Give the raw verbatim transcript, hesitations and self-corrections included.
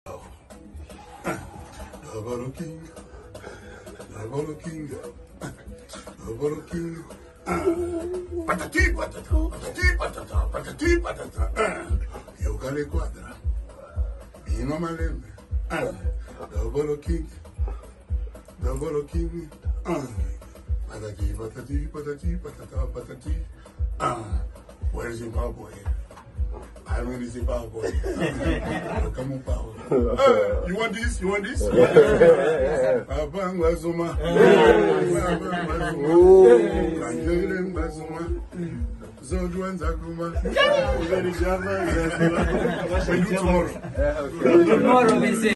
Double King, Double King, Double King. Patati patata, patati patata, patati patata. Eu calei quadra. Ino malembe. Double King, Double King. Patati patati patati patata patati. Where's Zimbabwe? I'm in Zimbabwe. Come on, power. Uh, you want this? You want this? Abang Bazuma. Abang Bazuma. Angelin Bazuma. Zojuan Zakuma. We do tomorrow. Tomorrow we say.